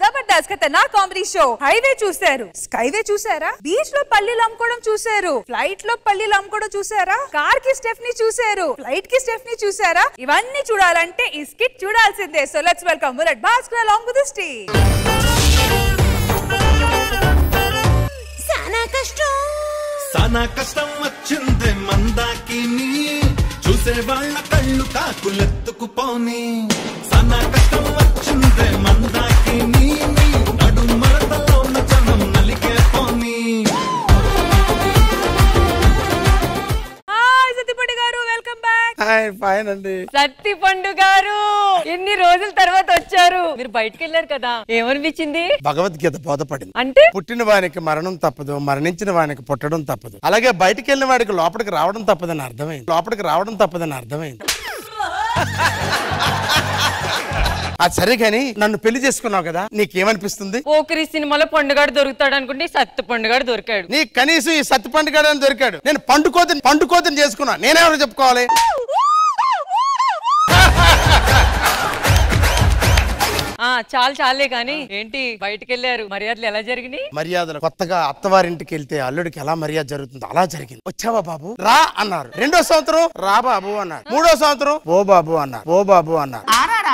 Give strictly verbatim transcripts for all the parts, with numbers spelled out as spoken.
జబర్దస్త్ ఖతర్నాక్ comedy show highway చూశారు, skyway చూసారా, బీచ్ లో పల్లీలు అమ్ముకోవడం చూసారు, ఫ్లైట్ లో పల్లీలు అమ్ముకోవడం చూసారా, కార్ కి స్టెఫ్నీ చూసారు, ఫ్లైట్ కి స్టెఫ్నీ చూసారా? ఇవన్నీ చూడాలంటే ఈ స్కిట్ చూడాల్సిందే. So let's welcome Bullet Bhaskar along with the team. సానా కష్టం సానా కష్టం వచ్చింది మందాకిని, చూసే వాళ్ళ కళ్ళు కాకులెత్తుకుపోని. సానా కష్టం వచ్చింది మందాకిని, నడు మరతలో ఉన్న జనం నలిగే పోని. హాయ్ సత్తిపండు గారు, వెల్కమ్ బ్యాక్. హాయ్ ఫైన్ అండి. సత్తిపండు గారు ఎన్ని రోజుల తర్వాత వచ్చారు. మీరు బయటకు వెళ్ళారు కదా, ఏమనిపించింది? భగవద్గీత బోధపడింది. అంటే పుట్టిన వానికి మరణం తప్పదు, మరణించిన వానికి పుట్టడం తప్పదు. అలాగే బయటికి వెళ్ళిన వాడికి లోపలికి రావడం తప్పదని అర్థమైంది. లోపలికి రావడం తప్పదని అర్థమైంది. అది సరే కానీ నన్ను పెళ్లి చేసుకున్నావు కదా, నీకేమనిపిస్తుంది? పోకిరి సినిమాలో పండుగాడు దొరుకుతాడు అనుకుంటే సత్తి పండుగాడు దొరికాడు. నీ కనీసం ఈ సత్తి పండుగ దొరికాడు. నేను పండుకోతని పండుకోతని చేసుకున్నా, నేనెవరు చెప్పుకోవాలి? ఆ చాలు చాలే కానీ ఏంటి బయటకు వెళ్ళారు, మర్యాదలు ఎలా జరిగినాయి? మర్యాదలు కొత్తగా అత్తవారింటికి వెళ్తే అల్లుడికి ఎలా మర్యాద జరుగుతుందో అలా జరిగింది. వచ్చావా బాబు రా అన్నారు. రెండో సంవత్సరం రా బాబు అన్నారు. మూడో సంవత్సరం ఓ బాబు అన్నారు. ఓ బాబు అన్నారు.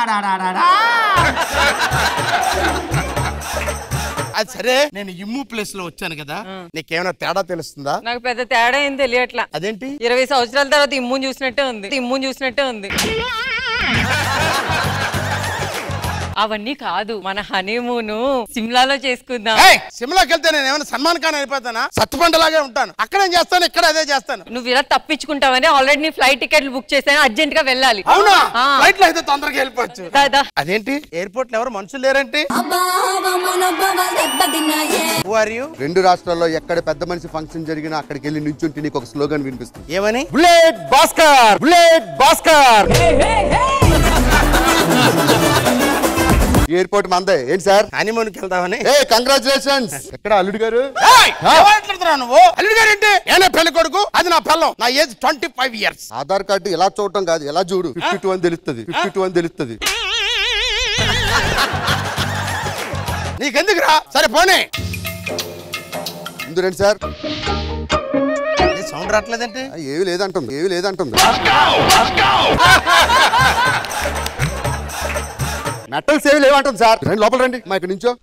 అది సరే, నేను ఇమ్ము ప్లేస్ లో వచ్చాను కదా, నీకేమైనా తేడా తెలుస్తుందా? నాకు పెద్ద తేడా ఏం తెలియట్లా. అదేంటి? ఇరవై సంవత్సరాల తర్వాత ఇమ్ముని చూసినట్టే ఉంది. ఇమ్ముని చూసినట్టే ఉంది. అవన్నీ కాదు, మన హనీమూన్ సిమ్లాలో చేసుకుందాం. సిమ్లాకి వెళ్తే నేను ఏమైనా సల్మాన్ ఖాన్ అయిపోతానా? సత్తుపండలాగే ఉంటాను. అక్కడేం చేస్తాను, ఇక్కడ అదే చేస్తాను. నువ్వు ఇలా తప్పించుకుంటావని ఆల్రెడీ నీ ఫ్లైట్ టికెట్లు బుక్ చేశాను, అర్జెంట్ గా వెళ్ళాలి. అవునా? ఫ్లైట్ లో అయితే తొందరగా వెళ్ళిపోవచ్చు. అదేంటి ఎయిర్పోర్ట్ లో ఎవరు మనుషులు లేరంటే? రెండు రాష్ట్రాల్లో ఎక్కడ పెద్ద మనిషి ఫంక్షన్ జరిగినా అక్కడికి వెళ్ళి నుంచుంటే నీకు ఒక స్లోగన్ వినిపిస్తుంది. ఏమని? Bullet Bhaskar, Bullet Bhaskar. Airport మందే. ఏంటి సార్ హనీమూన్ కి వెళ్దామని? ఏ కంగ్రాచులేషన్స్. ఎక్కడ అల్లుడు గారు? నువ్వు అల్లుడు గారు ఏంటి? ఏనే పెళ్లి కొడుకు, అది నా పిల్లం. నా age twenty five years. Aadhaar card ఇలా చూడటం కాదు, ఎలా చూడు. ఫిఫ్టీ టూ అని తెలుస్తుంది. ఫిఫ్టీ టూ అని తెలుస్తుంది. నీకెందుకురా? సరే పోనీ. ముందు రండి సార్. సౌండ్ రావట్లేదంటే ఏవి లేదంటుంది, ఏవి లేదంటుంది. మెటల్ సేవ్ లేవంటుంది సార్. రండి లోపల రండి. మా ఇక్కడ నుంచో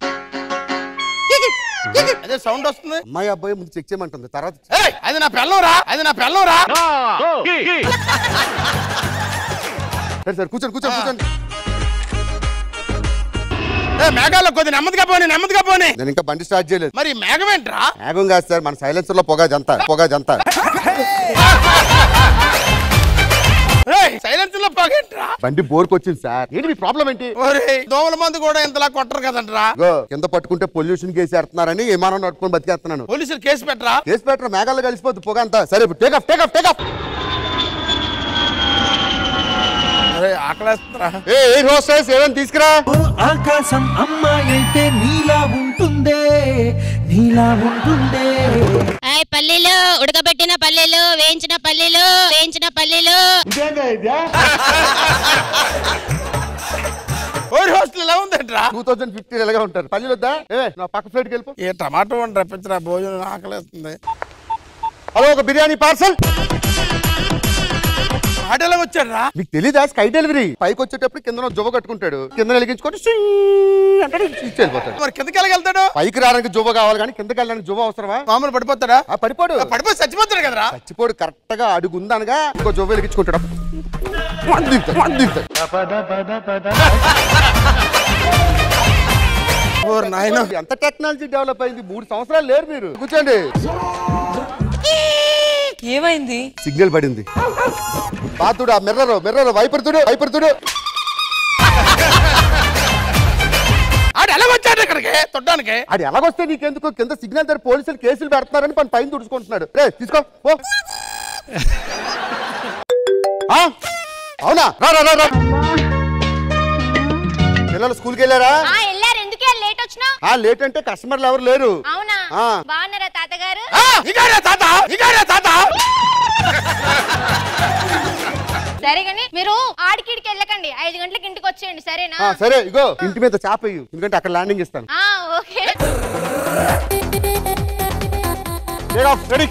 అదే సౌండ్ వస్తుంది. అమ్మాయి అబ్బాయి ముందు చెక్ చేయమంటుంది, తర్వాత అది నా పిల్లం రా, అది నా పిల్లం రా. సరే సార్ కూర్చోండి కూర్చోండి కూర్చోండి. మేఘాల్లో కొద్ది నెమ్మదిగా పోనీ, నెమ్మదిగా పోనీ. నేను ఇంకా బండి స్టార్ట్ చేయలేదు. మరి మేఘం ఏంట్రా? మేఘం కాదు సార్, మన సైలెన్సర్ లో పొగ జంత, పొగ జంత. సైలెన్సర్ లో పొగేంట్రా? బండి బోర్కు వచ్చింది సార్. ఏంటి మీ ప్రాబ్లం ఏంటి? దోమల మందు కూడా ఇంతలా కొట్టరు కదంట్రా. కింద పట్టుకుంటే పొల్యూషన్ కేసు వేస్తున్నారని విమానం నడుపుకొని బతికేస్తున్నాను. పోలీసులు కేసు పెట్టరా? కేసు పెట్టరా, మేఘాల్లో కలిసిపోద్ది పొగ అంతా. సరే take off, take off, take off. ఆకలేస్తారా? ఏ హోస్టెస్ ఏమని తీసుకురా. ఆకాశం అమ్మాయి అయితే నీలా ఉంటుందే, నీలా ఉంటుందే. పల్లీలు ఉడకబెట్టిన పల్లీలు, వేయించిన పల్లీలు, వేయించిన పల్లీలు. హాస్టల్ ఎలా ఉందంట్రా? టూ థౌసండ్ ఫిఫ్టీన్ ఎలాగా ఉంటారు. పల్లీలు వద్దా? ఏ నా పక్క ఫ్లైట్కి వెళ్ళిపో. ఏ టమాటో వంట రప్పించరా, భోజనం ఆకలేస్తుంది. హలో, ఒక బిర్యానీ పార్సల్. ఆటోలో వచ్చాడ్రా? మీకు తెలీదా? Sky delivery. పైకి వచ్చేటప్పుడు కింద జువ్వ కట్టుకుంటాడు, కింద వెలిగించుకొని అంటే వెళ్ళిపోతాడు. మరి కిందకి వెళ్ళగలుగుతాడు? పైకి రావడానికి జువ్వ కావాలి కానీ కిందకి వెళ్ళడానికి జువ్వ అవసరమా? మామూలు పడిపోతాడా? పడిపోడు, పడిపోయి చచ్చిపోతాడు కదరా. చచ్చిపోడు. కరెక్ట్ గా అడుగు ఉందనగా ఇంకో జువ్వ వెలిగించుకుంటాడు. ఎంత టెక్నాలజీ డెవలప్ అయింది. మూడు సంవత్సరాలు లేరు మీరు. కూర్చోండి. ఏమైంది? సిగ్నల్ పడింది. బాతుడు ఆ మిర్రర్ మిర్రర్ వైపర్ తుడు వైపర్ తుడు. ఆడు ఎలాగొచ్చాడు ఇక్కడికి తొడ్డానికి? అది ఎలాగొస్తే నీకెందుకు? కింద సిగ్నల్ దగ్గర పోలీసులు కేసులు పెడుతున్నారని పని పైన తుడుచుకుంటున్నాడు. రే తీసుకో. అవునా? రా రా రా. పిల్లలు స్కూల్కి వెళ్ళారా? లేట్ వచ్చినా? లేట్ అంటే కస్టమర్లు ఎవరు లేరు. అవునా? బాగున్నారా తాతగారు? సరే కానీ మీరు ఆడికిడికి వెళ్ళకండి, ఐదు గంటలకు ఇంటికి వచ్చేయండి సరేనా? సరే ఇగో ఇంటి మీద చాప వేయు, ఎందుకంటే అక్కడ ల్యాండింగ్ ఇస్తాను. Okay ready.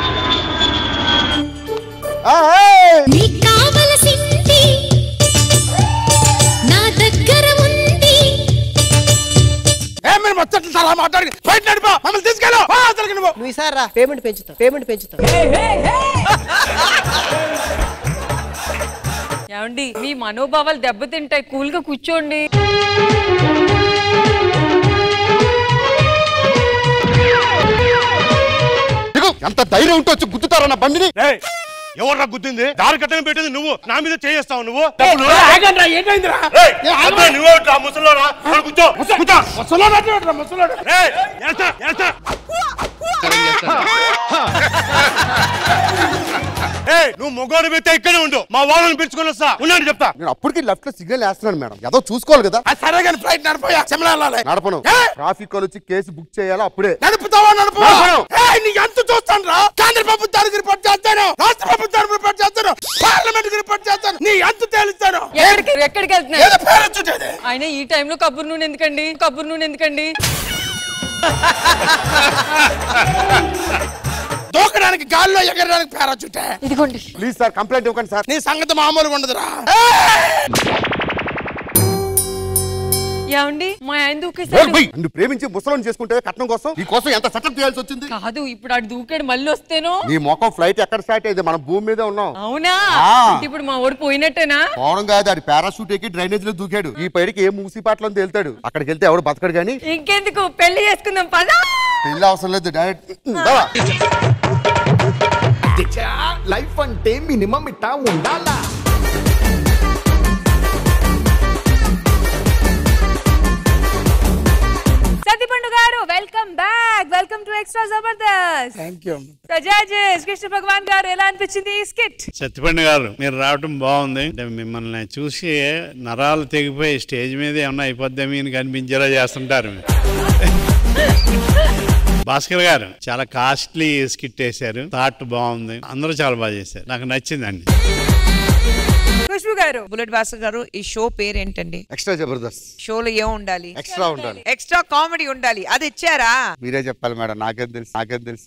నువ్వు ఈసారి రా, పేమెంట్ పెంచుతా పేమెంట్ పెంచుతా ఏమండి మీ మనోభావాలు దెబ్బతింటాయి, కూల్ గా కూర్చోండి. ఎంత ధైర్యం ఉంటే వచ్చి గుద్దుతారా నా బండిని? ఎవర్రా గుద్దింది? దారి కట్టని పెట్టింది నువ్వు, నా మీద చేస్తావు నువ్వు. నువ్వు మొగోడు పెడితే ఇక్కడే ఉండు, మా వాళ్ళని పిలుచుకొని వస్తా. ఉన్నాడు చెప్తా. నేను అప్పటికి లెఫ్ట్ లో సిగ్నల్ వేస్తున్నాను మేడం, ఏదో చూసుకోవాలి కదా. సరే కానీ ఫ్లైట్ నడిపోయా నడపను, ట్రాఫిక్ వాళ్ళు వచ్చి కేసు బుక్ చేయాలా అప్పుడే. నడుపుతావా? నడుపు. నీ ఎంత చూస్తాను రా. కేంద్ర ప్రభుత్వానికి రిపోర్ట్ చేస్తాను, రాష్ట్ర ప్రభుత్వానికి రిపోర్ట్ చేస్తాను, పార్లమెంట్ కి రిపోర్ట్ చేస్తాను, నీ ఎంత తేలుస్తాను. ఎక్కడికి ఎక్కడికి వెళ్తున్నారు ఆయన ఈ టైంలో? కబుర్ నూనె ఎందుకండి, కబుర్ నూనె ఎందుకండి? దూకడానికి గాల్లో ఎగరడానికి పారాచూట్. ఇదిగోండి. ప్లీజ్ సార్ కంప్లైంట్ ఇవ్వకండి సార్. నీ సంగతి మామూలుగా ఉండదురా. ఏమండి మా ఆయన నువ్వు ప్రేమించి ముసలోని చేసుకుంటే కట్నం కోసం ఈ కోసం ఎంత సెటప్ చేయాల్సి వచ్చింది? కాదు, ఇప్పుడు అటు దూకాడు మళ్ళీ వస్తేనో. నీ మొఖం ఫ్లైట్ ఎక్కడ స్టార్ట్ అయ్యింది? మన భూమి మీదే ఉన్నాం. అవునా? ఇప్పుడు మా ఊరు పోయినట్టేనా? పోవడం కాదు, అది పారాషూట్ ఎక్కి డ్రైనేజ్ లో దూకాడు. ఈ పైడికి ఏ మూసిపాట్లో తేలుతాడు, అక్కడికి వెళ్తే ఎవడు బతకడు. కానీ ఇంకెందుకు పెళ్లి చేసుకుందాం పదా. పెళ్లి అవసరం లేదు, డైరెక్ట్ లైఫ్ అంటే మినిమం ఇట్టా ఉండాలా. సత్యపండు గారు welcome back, welcome to extra Jabardasth. Thank you. Judges Krishna Bhagavan గారు ఎలా అనిపించింది ఈ స్కిట్? సత్యపండు గారు మీరు రావడం బాగుంది. అంటే మిమ్మల్ని చూసి నరాలు తెగిపోయి స్టేజ్ మీద ఏమన్నా అయిపోద్దామి అని కనిపించేలా చేస్తుంటారు. భాస్కర్ గారు చాలా కాస్ట్లీ స్కిట్ వేశారు, థాట్ బాగుంది, అందరూ చాలా బాగా చేశారు, నాకు నచ్చిందండి. ఖుష్బు గారు. బుల్లెట్ భాస్కర్ గారు ఈ షో పేరు ఏంటండి? ఎక్స్ట్రా జబర్దస్త్. షోలో ఏం ఉండాలి? ఎక్స్ట్రా ఉండాలి, ఎక్స్ట్రా కామెడీ ఉండాలి. అది ఇచ్చారా? మీరే చెప్పాలి మేడం, నాకేం తెలుసు నాకేం తెలుసు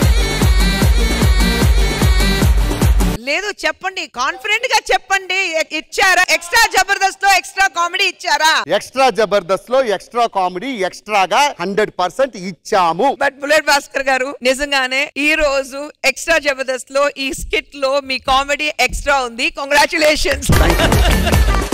లేదు చెప్పండి, కాన్ఫిడెంట్ గా చెప్పండి. ఇచ్చారా? ఎక్స్ట్రా జబర్దస్త్ లో ఎక్స్ట్రా కామెడీ ఇచ్చారా? ఎక్స్ట్రా జబర్దస్త్ లో ఎక్స్ట్రా కామెడీ ఎక్స్ట్రాగా హండ్రెడ్ పర్సెంట్ ఇచ్చాము. బట్ బుల్లెట్ భాస్కర్ గారు నిజంగానే ఈ రోజు ఎక్స్ట్రా జబర్దస్త్ లో ఈ స్కిట్ లో మీ కామెడీ ఎక్స్ట్రా ఉంది. కంగ్రాచులేషన్స్.